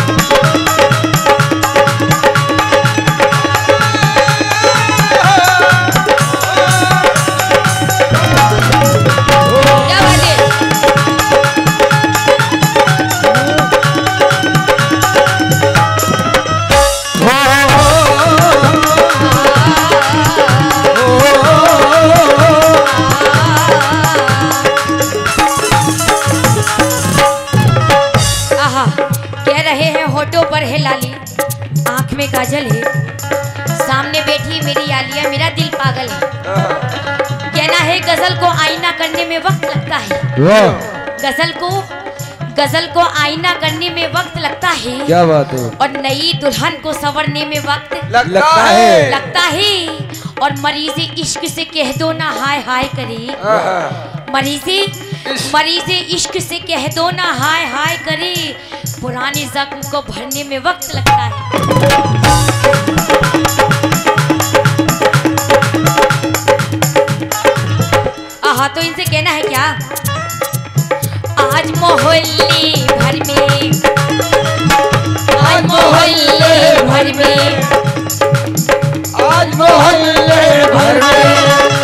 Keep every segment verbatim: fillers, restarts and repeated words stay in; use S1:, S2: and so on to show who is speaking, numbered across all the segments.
S1: काजल है, सामने बैठी मेरी आलिया, मेरा दिल पागल है। कहना है गजल को आईना करने में वक्त लगता है, गजल को गजल को आईना करने में वक्त लगता है।
S2: क्या बात है।
S1: और नई दुल्हन को संवरने में वक्त
S2: लगता है
S1: लगता है। और मरीज़े इश्क से कह दो ना हाय हाय करे, मरीज़े मरीज़े इश्क से कह दो ना हाय हाय करे, पुराने जख्म को भरने में वक्त लगता है। आहा, तो इनसे कहना है क्या, आज मोहल्ले भर में, आज मोहल्ले भर में,
S2: आज मोहल्ले भर में,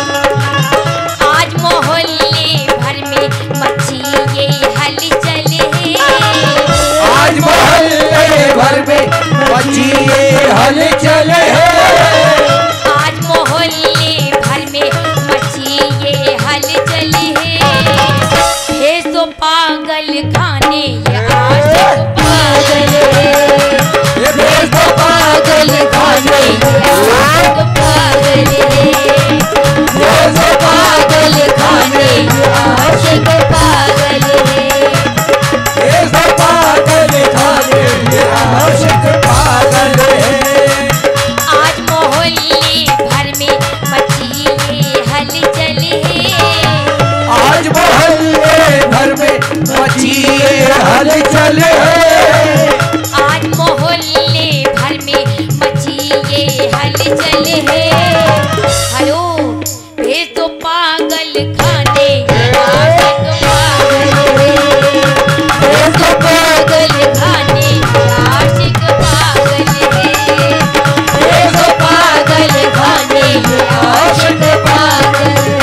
S1: आज मोहल्ले भर में मच्छी ये हलचल है,
S2: आज मोहल्ले भर में मच्छी ये हलचल है,
S1: आज मोहल्ले भर में मच्छी ये हलचल है। ये तो पागल खाने ये आशिक पागल है, ये तो पागल खाने ये आशिक पागल है, ये तो पागल खाने ये आशिक पागल है,
S2: ये तो पागल खाने ये आशिक पागल है।
S1: आज मोहल्ले भर में मच्छी ये हलचल है,
S2: आज मोहल्ले भर में मच्छी ये हलचल है,
S1: आज मोहल्ले भर में मच्छी ये हलचल है। हेलो, ये तो पागल खाने ये आशिक पागल है, ये तो पागल खाने ये आशिक पागल है, ये तो पागल खाने ये आशिक पागल है।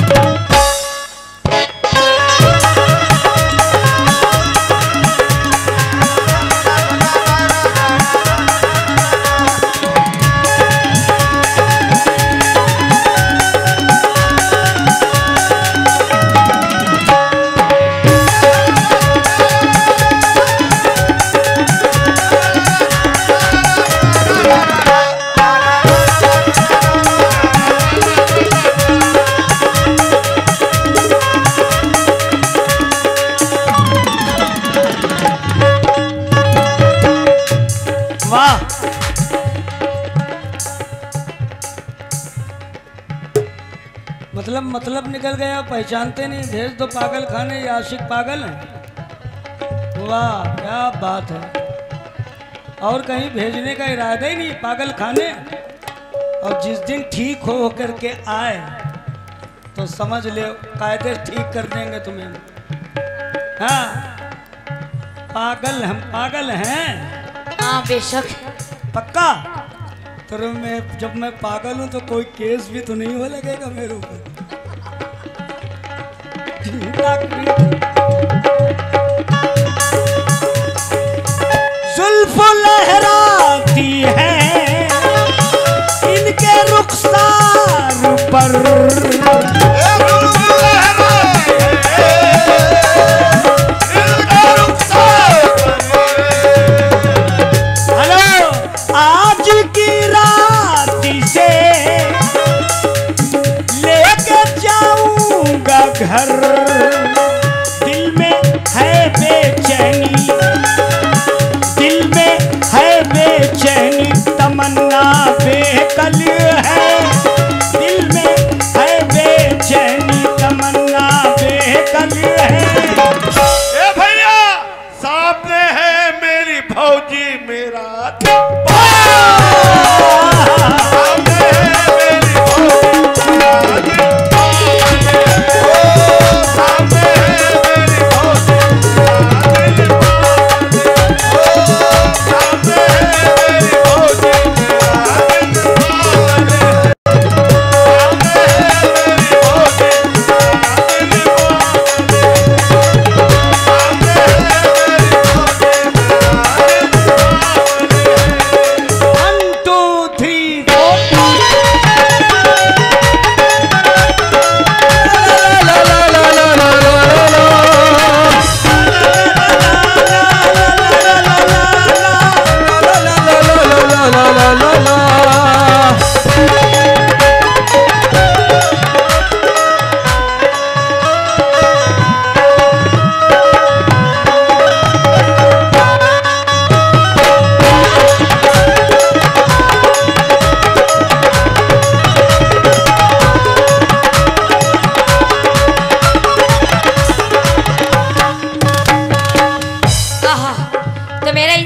S3: मतलब मतलब निकल गया, पहचानते नहीं, भेज दो पागल खाने, ये आशिक पागल है। वाह क्या बात है। और कहीं भेजने का इरादा ही नहीं, पागल खाने। और जिस दिन ठीक हो होकर के आए तो समझ ले कायदे ठीक कर देंगे तुम्हें। हाँ पागल, हम पागल हैं।
S1: हाँ बेशक।
S3: पक्का। तो मैं जब मैं पागल हूं तो कोई केस भी तो नहीं हो लगेगा मेरे ऊपर। जुल्फ लहराती है इनके रुखसार पर, हेलो आज की रात से लेके जाऊंगा घर, दिल में है बेचैनी, दिल में है बेचैनी, तमन्ना बेकल है, दिल में है बेचैनी, तमन्ना बेकल है।
S4: ए भैया सामने है मेरी भौजी, मेरा सामने है मेरी भौजी, सामने है मेरी भौजी,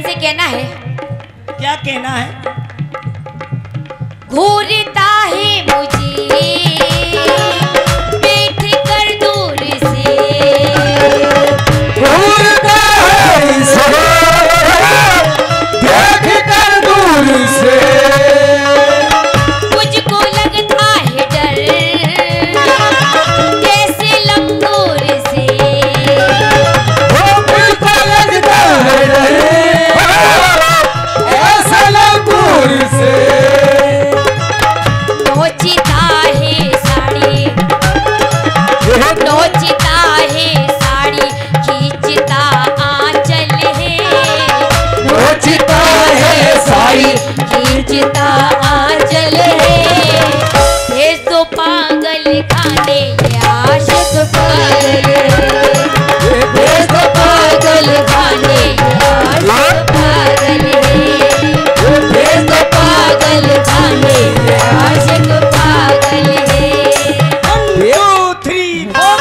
S1: इनसे कहना है,
S3: क्या कहना है?
S1: घूरता है मुझे बैठ कर दूर से,
S2: घूरता है इसे देख कर दूर से,
S1: मुझको लगता है डर जैसे लंगूर से,
S2: मुझको लगता है डर ऐसा लंगूर से,
S1: नोचता है साड़ी नोचता है साड़ी खींचता आंचल है,
S2: नोचता है साड़ी
S1: खींचता आंचल है, ये तो पागल खाने ये आशिक पागल है, ये तो पागल खाने ये आशिक पागल है, ये तो पागल खाने ये आशिक पागल है।
S3: To three four.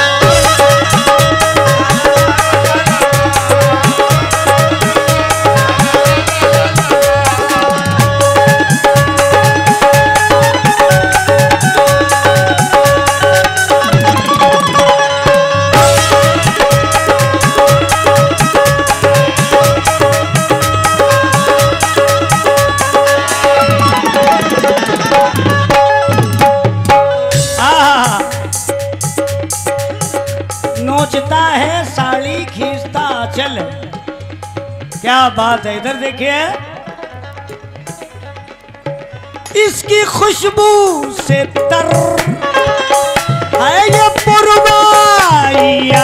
S3: नोचता है साड़ी खींचता चल, क्या बात है। इधर देखिए, इसकी खुशबू से तर है ये पुरवाइया,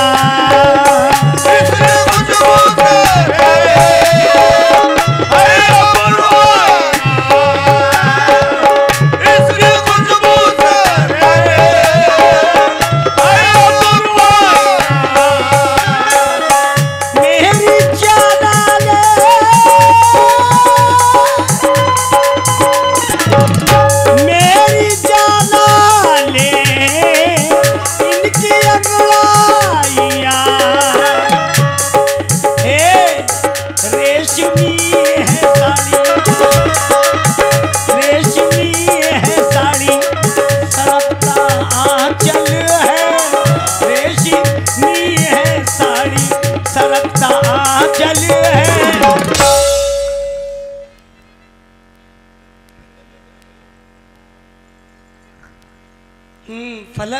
S3: फलक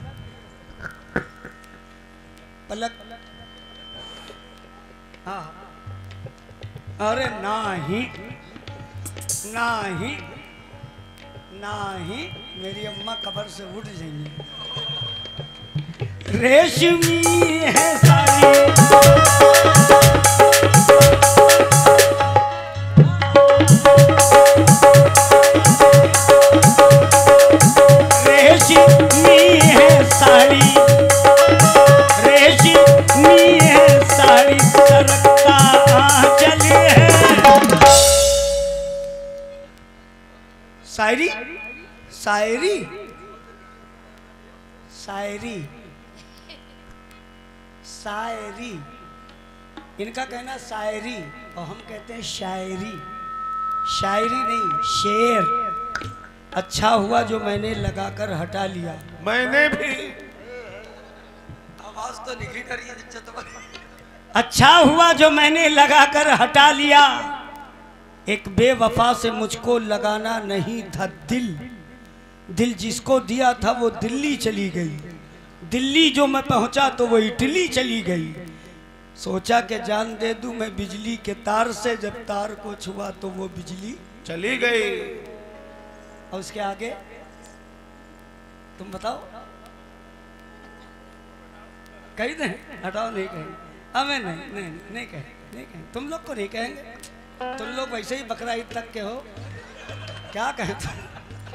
S3: पलक, हाँ, अरे नाही नाही नाही, मेरी अम्मा कब्र से उठ जाएंगी। रेशमी है साड़ी रेशमी है साड़ी रेशमी है साड़ी सरकता आंचल है। शायरी शायरी शायरी शायरी, इनका कहना शायरी और हम कहते हैं शायरी। शायरी नहीं, शेर। अच्छा हुआ जो मैंने लगाकर हटा लिया।
S4: मैंने भी
S2: आवाज तो निकली कर रही है।
S3: अच्छा हुआ जो मैंने लगाकर हटा लिया, एक बेवफा से मुझको लगाना नहीं था दिल। दिल जिसको दिया था वो दिल्ली चली गई, दिल्ली जो मैं पहुंचा तो वो इटली चली गई। सोचा कि जान दे दूं मैं बिजली के तार से, जब तार को छुआ तो वो बिजली
S4: चली गई।
S3: और उसके आगे तुम बताओ, कही दें? हटाओ, नहीं कहेंगे, हमें नहीं नहीं नहीं कहें नहीं कहें तुम लोग को नहीं कहेंगे। तुम लोग वैसे ही बकरा ईद तक के हो, क्या कहें तुम?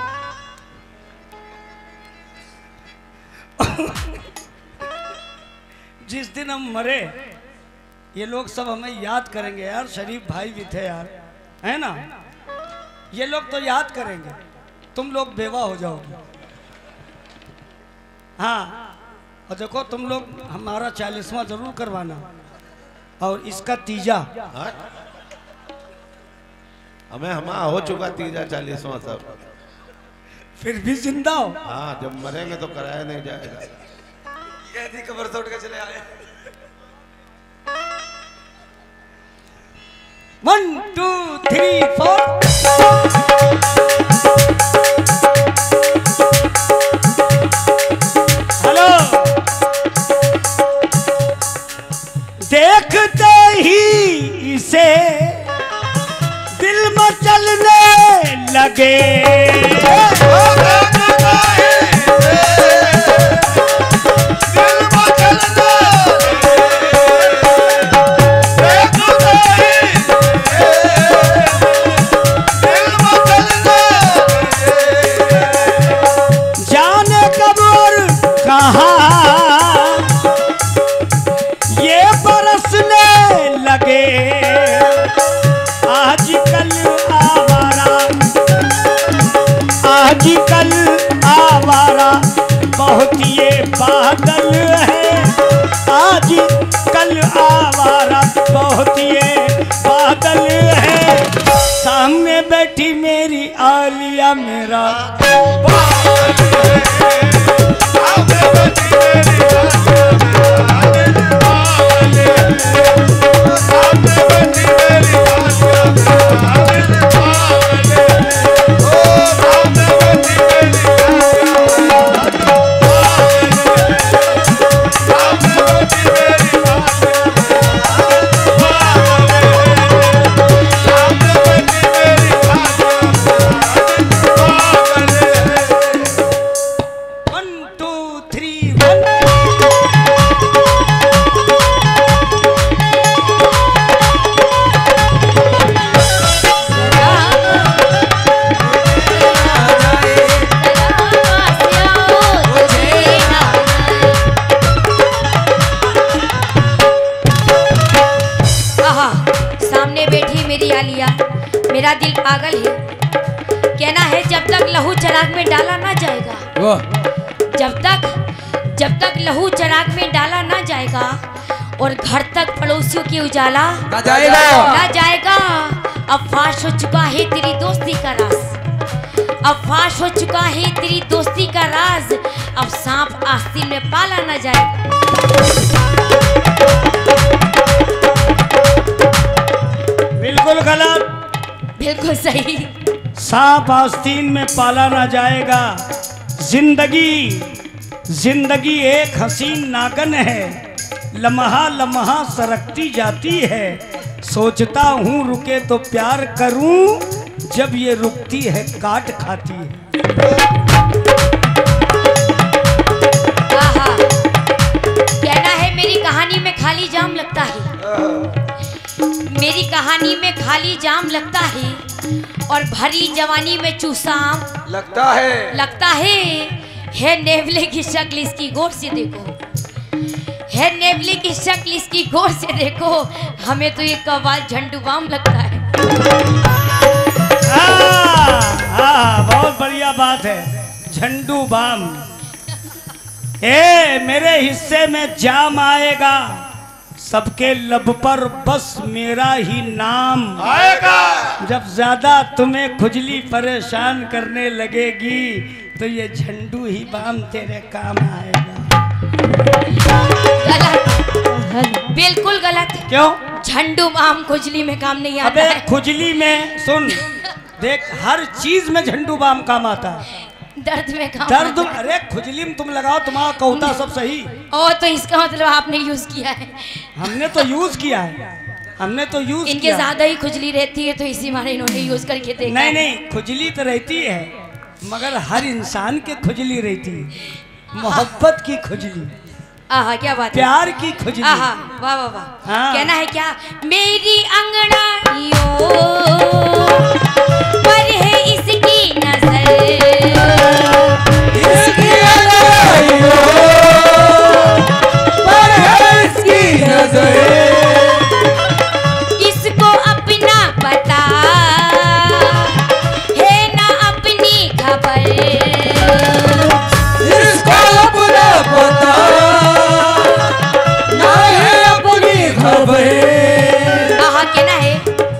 S3: जिस दिन हम मरे ये लोग सब हमें याद करेंगे यार। शरीफ भाई भी थे यार, है ना? ये लोग तो याद करेंगे, तुम लोग बेवा हो जाओगे। हाँ, और देखो तुम लोग हमारा चालीसवां जरूर करवाना, और इसका तीजा
S4: हमें हम हो चुका तीजा चालीसवां सब।
S3: फिर भी जिंदा हो।
S4: हाँ जब मरेंगे तो कराया नहीं जाएगा।
S2: ये थी कबर तोड़ के चले आए।
S3: One two three four. Hello. देखते ही इसे दिल मचलने लगे। जाने कब और कहाँ ये बरसने लगे। आजकल आवारा आजकल आवारा बहुत ये बादल है। आजकल आवारा बहुत ये बादल है। सामने बैठी मेरी आलिया मेरा
S1: मेरा दिल पागल है। कहना है जब तक लहू चराग में डाला ना जाएगा, जब तक जब तक लहू चराग में डाला ना जाएगा और घर तक पड़ोसियों की उजाला
S2: ना जाएगा
S1: ना जाएगा। अब फाश हो चुका है तेरी दोस्ती का राज, अब फाश हो चुका है तेरी दोस्ती का राज। अब सांप आस्तीन में पाला ना जाएगा।
S3: बिल्कुल गलत,
S1: बिल्कुल सही।
S3: सांप आस्तीन में पाला ना जाएगा। जिंदगी जिंदगी एक हसीन नागन है, लम्हा लम्हा सरकती जाती है। सोचता हूँ रुके तो प्यार करूं, जब ये रुकती है काट खाती है।
S1: आहा, कहना है मेरी कहानी में खाली जाम लगता है, मेरी कहानी में खाली जाम लगता है और भरी जवानी में चूसा आम
S2: लगता है
S1: लगता है। है नेवले की शक्ल इसकी गौर से देखो, है नेवले की शक्ल इसकी गौर से देखो। हमें तो ये कव्वाल झंडू बाम लगता है।
S3: आ, आ, बहुत बढ़िया बात है, झंडू बाम। ए मेरे हिस्से में जाम आएगा, सबके लब पर बस मेरा ही नाम
S4: आएगा।
S3: जब ज्यादा तुम्हें खुजली परेशान करने लगेगी तो ये झंडू ही बाम तेरे काम आएगा।
S1: गलत, बिल्कुल गलत।
S3: क्यों?
S1: झंडू बाम खुजली में काम नहीं आता
S3: अबे
S1: है।
S3: खुजली में सुन, देख हर चीज में झंडू बाम काम आता है।
S1: दर्द में काम
S3: दर्द,
S1: आता है।
S3: अरे खुजली में तुम लगाओ, तुम्हारा कौता सब सही।
S1: ओ तो इसका मतलब आपने यूज किया है।
S3: हमने तो यूज किया है, हमने तो यूज
S1: इनके
S3: किया।
S1: ज्यादा ही खुजली रहती है तो इसी मारे इन्होंने यूज करके देखा
S3: नहीं
S1: है।
S3: नहीं, खुजली तो रहती है मगर हर इंसान के खुजली रहती है। मोहब्बत की खुजली,
S1: आहा क्या बात है।
S3: प्यार की खुजली।
S1: आहा वाह वाह वाह।
S3: हाँ।
S1: कहना है क्या, मेरी अंगड़ाइयों पर है इसकी नजर,
S2: इसकी अंगड़ाइयों पर है इसकी नजर।
S1: इसको अपना पता है ना अपनी खबर,
S2: इसको अपना पता ना है अपनी खबर।
S1: आहा कहना है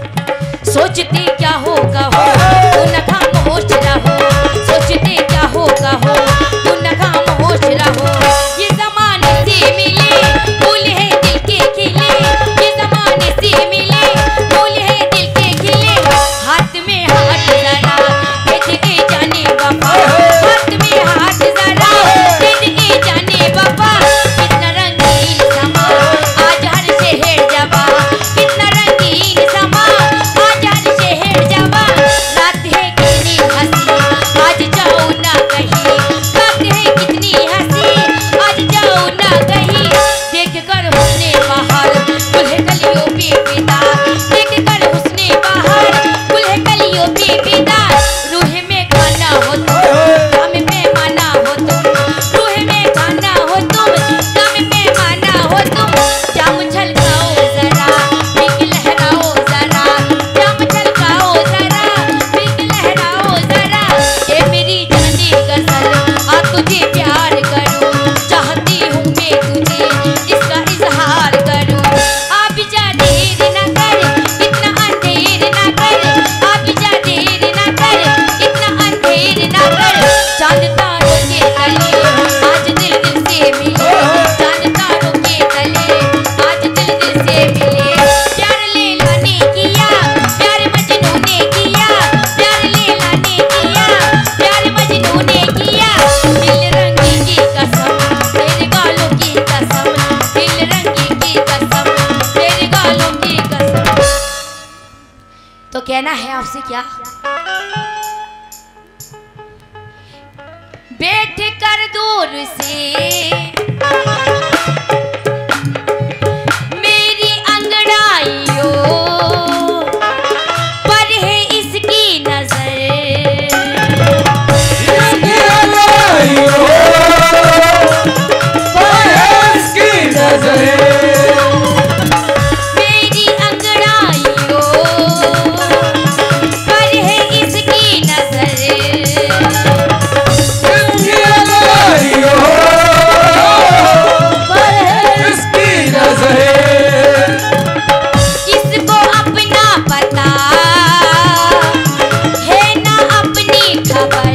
S1: सोचते क्या होगा हो तू न खामोश रहो, सोचते क्या होगा हो तू न खामोश रहो। ये जमाने से मिले फूल है दिल के खिले, ये जमाने से मिले फूल है दिल के खिले। हाथ में हाथ जरा दे दे जाने बाबा, हाथ में हाथ जरा दे दे जाने बाबा। कितना रंगीन समा आज हर शहर जबा, कितना रंगीन समा आज हर शहर जबा। रात है कितनी हंसी आज जाओ ना कहीं, रात है कितनी हंसी आज जाओ ना कहीं। देख कर हुस्ने बाहर दुल्हे कलियों पे पिता, देख कर हुस्ने बाहर दुल्हे कलियों पे पिता। रूह में खाना हो तुम काम में माना हो तुम, रूह में खाना हो तुम काम में माना हो तुम। जाम छलकाओ जरा बिग लहराओ जरा, जाम छलकाओ जरा बिग लहराओ जरा। ये मेरी जानी गजल आ तुझे प्यार करूं, चाहती हूँ मैं तुझे इसका इजहार करूं। आप जा देर न कर इतना अंधेर न कर, आप जा देर न कर इतना अंधेर न कर। चांद तारों के तले आज दिल दिल से मिले, चांद तारों के तले आज दिल दिल से मिले। प्यार लैला ने किया प्यार मजनू ने किया, प्यार लैला ने किया प्यार मजनू ने किया। दिल रंगी की कसम तेरे गालों की कसम, दिल रंगी की कसम तेरे गालों की कसम। तो कहना है आपसे क्या, बैठ कर दूर से मेरी अंगड़ाइयों पर है इसकी नजर। मेरी अंगड़ाइयों पर है इसकी नजर। इसको अपना पता है ना अपनी खबर,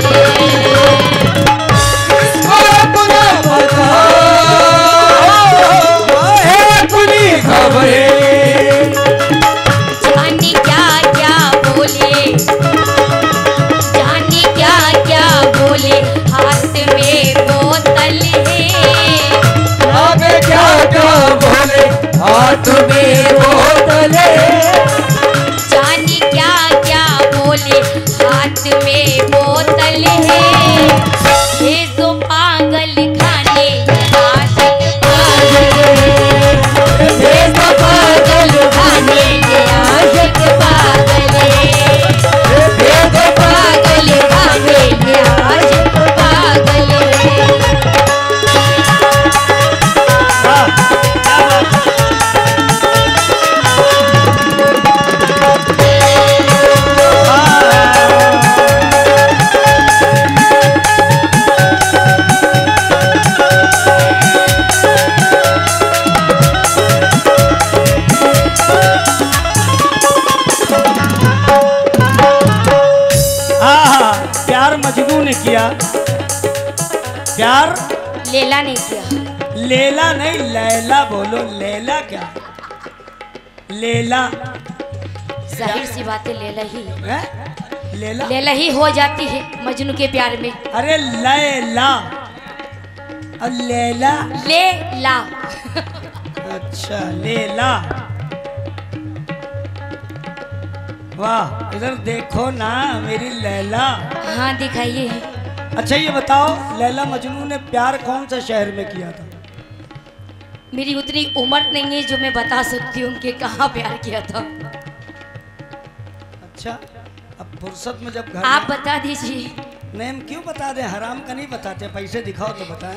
S1: जाने क्या क्या बोले, जाने क्या क्या बोले। हाथ में बोतल है,
S2: हाथ में बोतल
S1: जाने क्या क्या बोले। हाथ में बोतल है, ये तो पागल खाने आशिक पागल, ये तो पागल खाने आशिक पागल, ये तो पागल खाने आशिक पागल।
S3: प्यार मजनू ने किया, प्यार
S1: लैला ने किया।
S3: लेला नहीं लैला बोलो, लैला क्या, लेला
S1: जाहिर सी बात है लैला ही
S3: है? लेला
S1: लैला ही हो जाती है मजनू के प्यार में।
S3: अरे लैला और लैला।
S1: लैला
S3: अच्छा लेला, वाह इधर देखो ना मेरी लैला।
S1: हाँ दिखाइए।
S3: अच्छा ये बताओ लैला मजनू ने प्यार कौन सा शहर में किया था?
S1: मेरी उतनी उम्र नहीं है जो मैं बता सकती हूँ कि कहाँ प्यार किया था।
S3: अच्छा अब फुर्सत में जब घर
S1: आप
S3: में...
S1: बता दीजिए।
S3: नहीं हम क्यों बता दें, हराम का नहीं बताते, पैसे दिखाओ तो बताएं।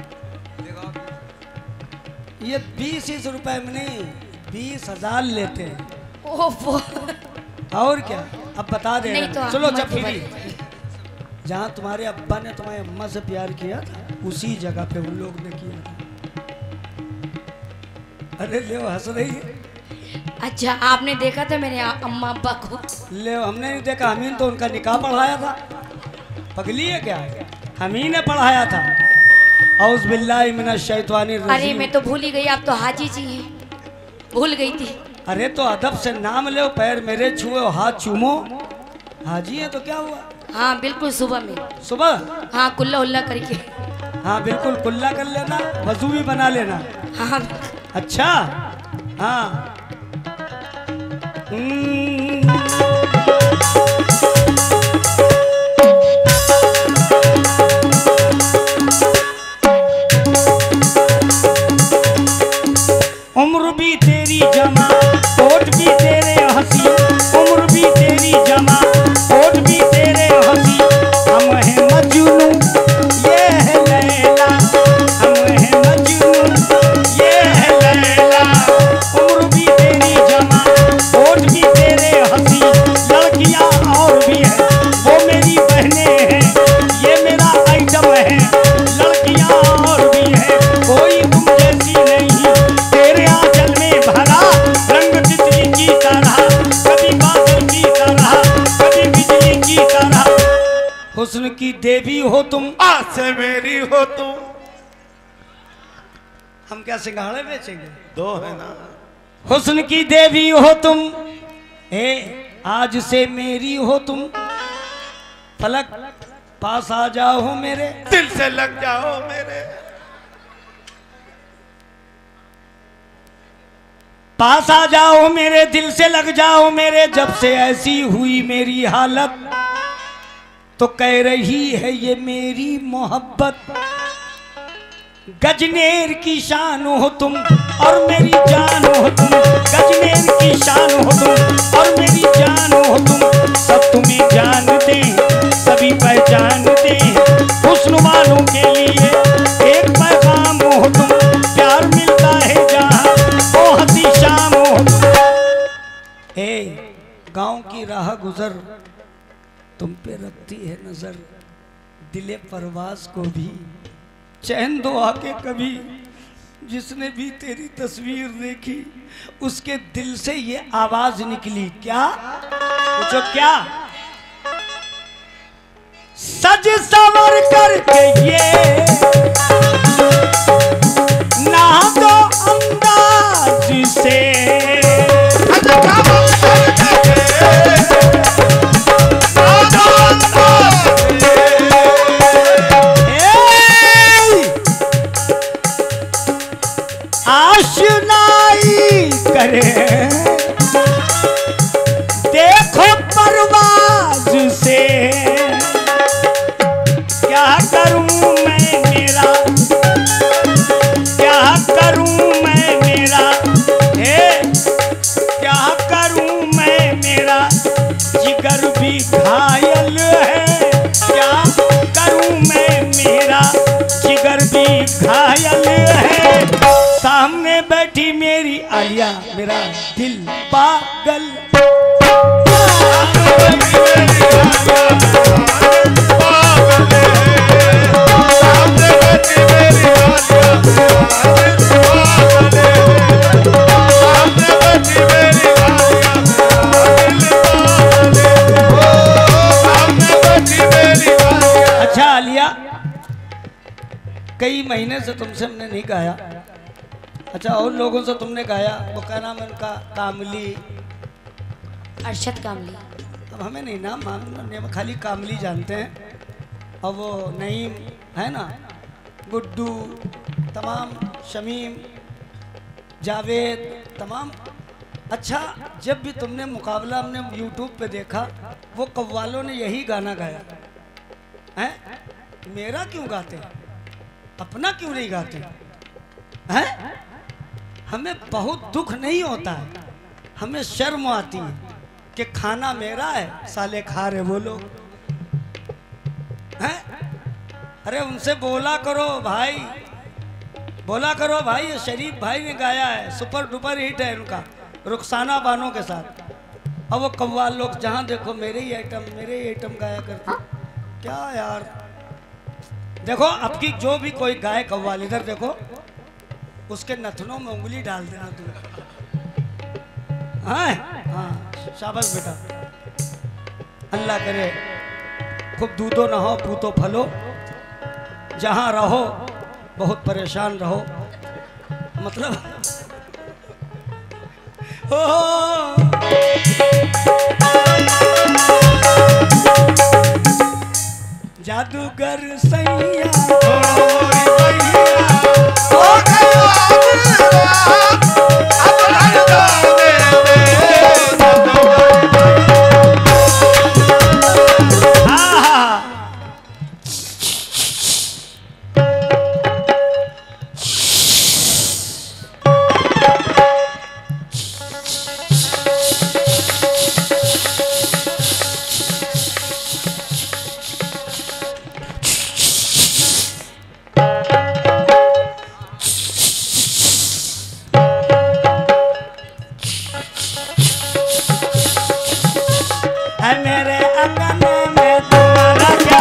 S3: ये बीस इस रुपए में नहीं बीस हजार लेते हैं।
S1: ओफो
S3: और क्या, अब बता दे।
S1: नहीं तो आप
S3: चलो
S1: मत
S3: जब फिर
S1: बताइए।
S3: जहाँ तुम्हारे अब्बा ने तुम्हारी अम्मा से प्यार किया था उसी जगह पे उन लोग ने किया था। अरे ले हंस रही है।
S1: अच्छा, आपने देखा था मेरे आ- अम्मा अब्बा को?
S3: ले हमने नहीं देखा, हमीन तो उनका निकाह पढ़ाया था। पगली है क्या? हमीन ने पढ़ाया था। औज़ बिल्लाहि मिनश शैतानिर
S1: अरे
S3: रजीम।
S1: मैं तो भूल ही गई, आप तो हाजी जी हैं, भूल गई थी।
S3: अरे तो अदब से नाम लो, पैर मेरे छुए और हाथ चूमो। हाजी है तो क्या हुआ?
S1: हाँ बिल्कुल, सुबह में।
S3: सुबह?
S1: हाँ, कुल्ला उल्ला करके।
S3: हाँ बिल्कुल, कुल्ला कर लेना, वजू भी बना लेना।
S1: हाँ
S3: अच्छा हाँ। हम्म। उम्र भी तेरी जमा, होठ भी तेरे हंसी। उम्र भी तेरी जमा, होठ भी तेरे हंसी। हम हैं मजनू, ये है लैला। हम हैं मजनू, ये है लैला। उम्र भी तेरी जमा, होठ भी तेरे हंसी। लड़कियां और भी हैं, वो मेरी बहनें हैं, ये मेरा आइटम है। लड़कियां और भी हैं, कोई तुम जैसी नहीं। तेरे आंचल में भरा रंग तितली की तरह, कभी बादल की तरह, कभी बिजली की तरह। हुस्न की देवी हो तुम,
S4: आज से मेरी हो तुम।
S3: हम क्या सिंघाड़े बेचेंगे?
S4: दो है ना।
S3: हुस्न की देवी हो तुम, ए आज से मेरी हो तुम। फलक पास आ जाओ मेरे,
S4: दिल से लग जाओ मेरे।
S3: पास आ जाओ मेरे, दिल से लग जाओ मेरे। जब से ऐसी हुई मेरी हालत, तो कह रही है ये मेरी मोहब्बत। गजनेर की शान हो तुम और मेरी जान हो तुम। गजनेर की शान हो तुम और मेरी जान हो तुम। सब तुम्हें जानते, सभी पहचानते। हुस्न वालों के लिए एक पैगाम हो तुम। प्यार मिलता है जहाँ, वो हंसी शाम हो तुम। ए गांव की राह गुजर, तुम पे रखती है नजर। दिले परवाज को भी चैन दो आके कभी। जिसने भी तेरी तस्वीर देखी, उसके दिल से ये आवाज निकली। क्या पूछो? क्या? सज सवर करके ये ना दो अंदाज से। आशनाई करे देखो परवाज से। क्या करूं मैं मेरा, क्या करूं मैं मेरा, हे क्या करूं मैं मेरा। जिगर भी घायल है, क्या करूं मैं मेरा। जिगर भी घायल है। सामने बैठी मेरी आलिया, मेरा दिल पागल। अच्छा आलिया, कई महीने से तुमसे हमने नहीं गाया। अच्छा, और लोगों से तुमने गाया, वो क्या नाम है उनका? कामली,
S1: अरशद कामली।
S3: अब हमें नहीं नाम मालूम, हम खाली कामली जानते हैं। और वो नईम है ना, गुड्डू, तमाम, शमीम, जावेद, तमाम। अच्छा, जब भी तुमने मुकाबला हमने यूट्यूब पे देखा, वो कव्वालों ने यही गाना गाया है। मेरा क्यों गाते, अपना क्यों नहीं गाते हैं? हमें बहुत दुख नहीं होता है, हमें शर्म आती है कि खाना मेरा है, साले खा रहे वो लोग हैं। अरे उनसे बोला करो भाई, बोला करो भाई। ये शरीफ भाई ने गाया है, सुपर डुपर हिट है उनका, रुखसाना बानो के साथ। अब वो कव्वाल लोग जहाँ देखो मेरे ही आइटम, मेरे ही आइटम गाया करते। क्या यार, देखो अब की जो भी कोई गाय कव्वाल, इधर देखो, उसके नथनों में उंगली डाल देना तू। हाँ हाँ शाबाश बेटा। अल्लाह करे खूब दूधो नहो पूतो फलो, जहाँ रहो बहुत परेशान रहो, मतलब हो जादूगर सैया मेरे अगन में तुम्हारा क्या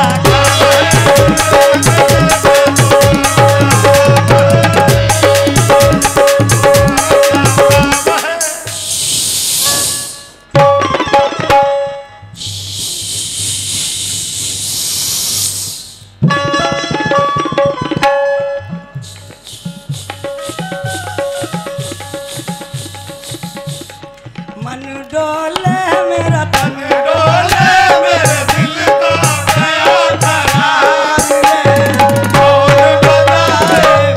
S3: मन डोले मेरा तन डोले मेरे दिल का गया करार बोल बजाए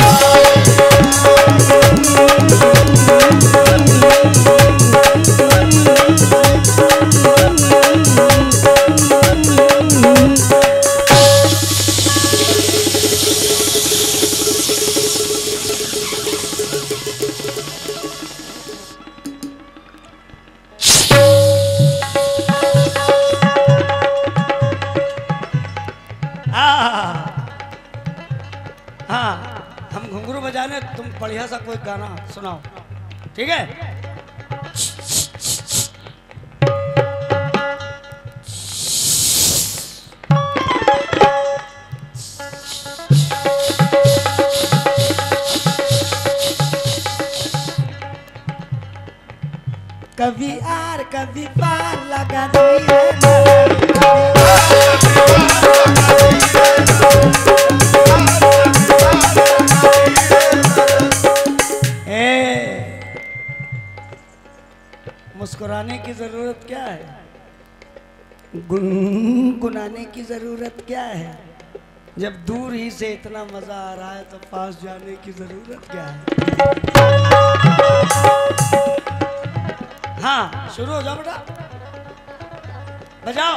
S3: हाँ हम घुंघरू बजाने, तुम बढ़िया सा कोई गाना सुनाओ, ठीक है? कभी आर कभी पार लगा दिए मुस्कुराने की जरूरत क्या है, गुनगुनाने की जरूरत क्या है? जब दूर ही से इतना मजा आ रहा है तो पास जाने की जरूरत क्या है? हाँ शुरू हो जाओ बेटा, बजाओ।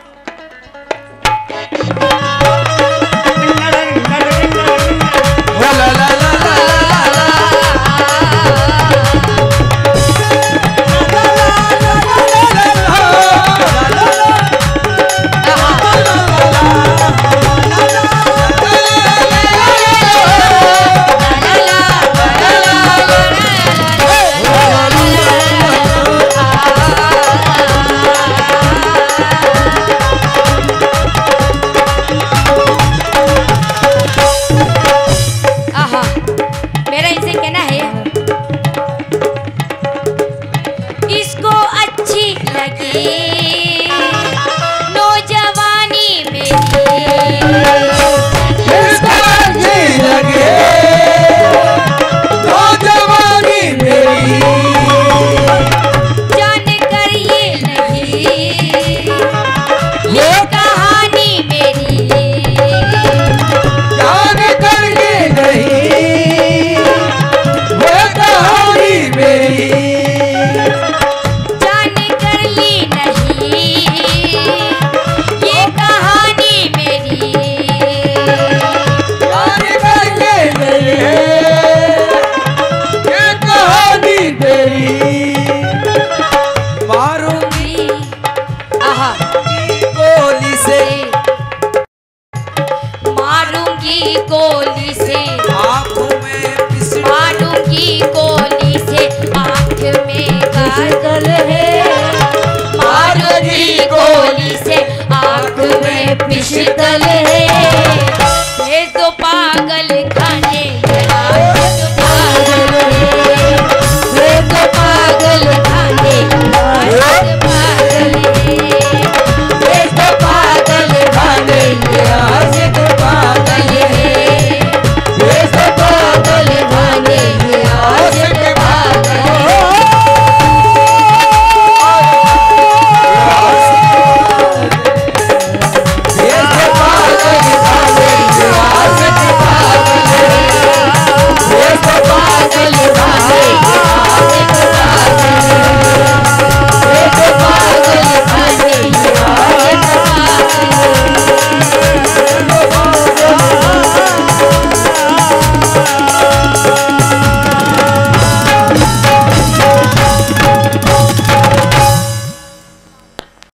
S3: गोली से आँखों में मारूंगी गोली से आँख में काजल है, मारूंगी गोली से आँख में पिस्टल